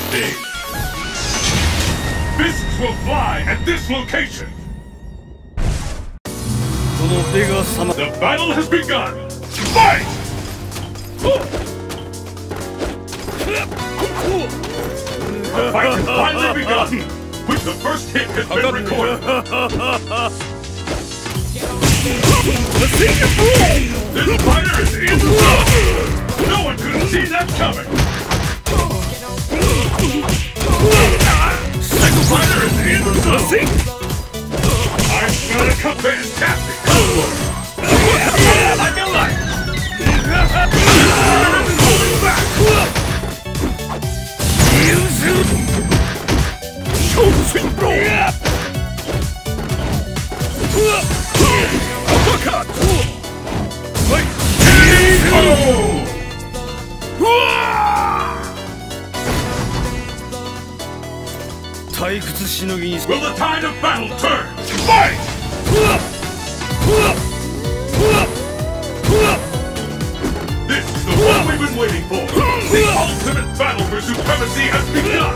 stage. Fists will fly at this location. The battle has begun. Fight! The fight has finally begun. With the first hit has been recorded. This fighter is in the zone. No one could have seen that coming. Second fighter is in the zone. I'm gonna come fantastic combo. Like a light. Moving back. Uppercut. Will the tide of battle turn? Fight! This is the one we've been waiting for. The ultimate battle for supremacy has begun.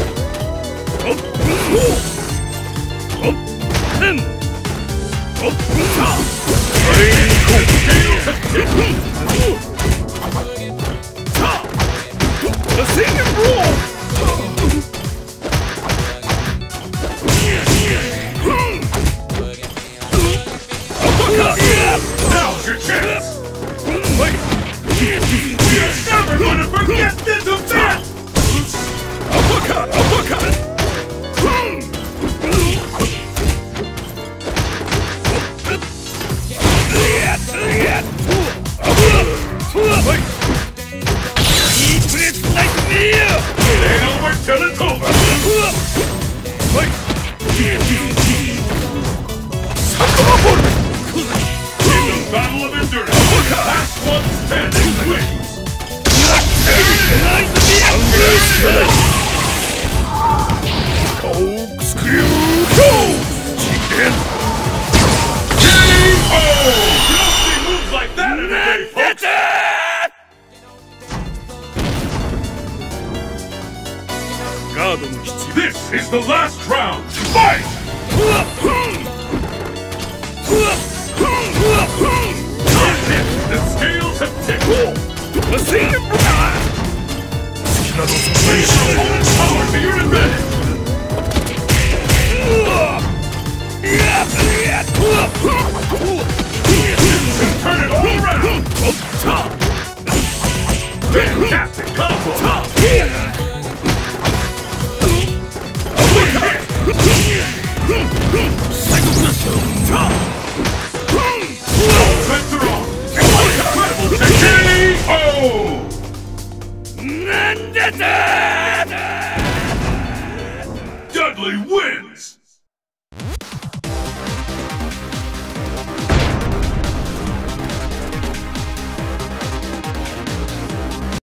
Now's your chance! You're never gonna forget this event! Uppercut! Uppercut! It ain't over till it's over! In the battle of endurance, last one standing wins! Corkscrew go! Chicken! K.O. You don't see moves like that in a day, folks! This is the last round! Fight! The scales have tipped! Power to your advantage! Turn it all around! Fantastic combo! Dudley wins!